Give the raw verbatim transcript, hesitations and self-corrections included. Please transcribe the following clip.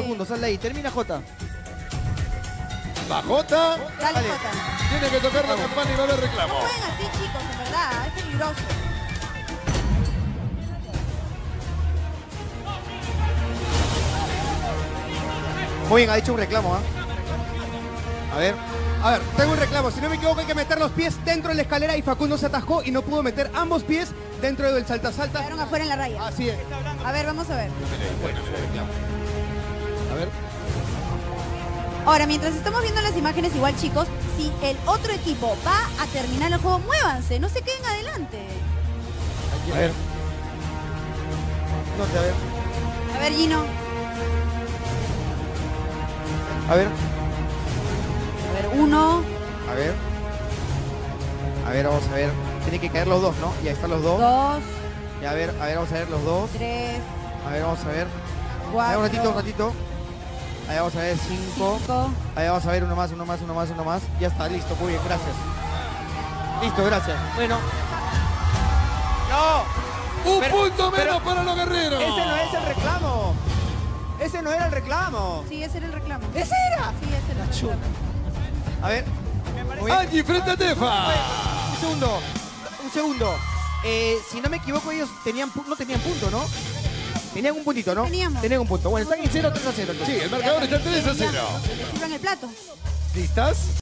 Facundo, sal de ahí. Termina Jota. Va Jota. Dale, Dale. Jota. Tiene que tocar la campana y va a haber reclamo. No jueguen así, chicos, en verdad. Es peligroso. Muy bien, ha hecho un reclamo, ¿ah? A ver. A ver, tengo un reclamo. Si no me equivoco, hay que meter los pies dentro de la escalera y Facundo se atascó y no pudo meter ambos pies dentro del salta-salta. Quedaron afuera en la raya. Así es. A ver, vamos a ver. A ver. Ahora, mientras estamos viendo las imágenes, igual, chicos, si el otro equipo va a terminar el juego, muévanse, no se queden adelante. A ver. No sé, a ver. A ver, Gino. A ver. A ver, uno, A ver. A ver, vamos a ver. Tienen que caer los dos, ¿no? Ya están los dos. dos, Ya, a ver, a ver, vamos a ver los dos. tres, A ver, vamos a ver. A ver, cuatro, un ratito, un ratito. Ahí vamos a ver, cinco. cinco. Ahí vamos a ver, uno más, uno más, uno más, uno más. Ya está, listo, muy bien, gracias. Listo, gracias. Bueno. ¡No! Un Pero- punto menos pero- para los guerreros. Ese no es el reclamo. Ese no era el reclamo. Sí, ese era el reclamo. ¿Ese era? Sí, ese era el reclamo. A ver. Muy bien. Angie frente a Tefa. Un segundo. Un segundo. Eh, si no me equivoco, ellos tenían pu- no tenían punto, ¿no? Tenían un puntito, ¿no? Teníamos. Tenían un punto. Bueno, están en cero, tres a cero. Sí, el marcador está tres a cero. Que le sirvan el plato. ¿Listas?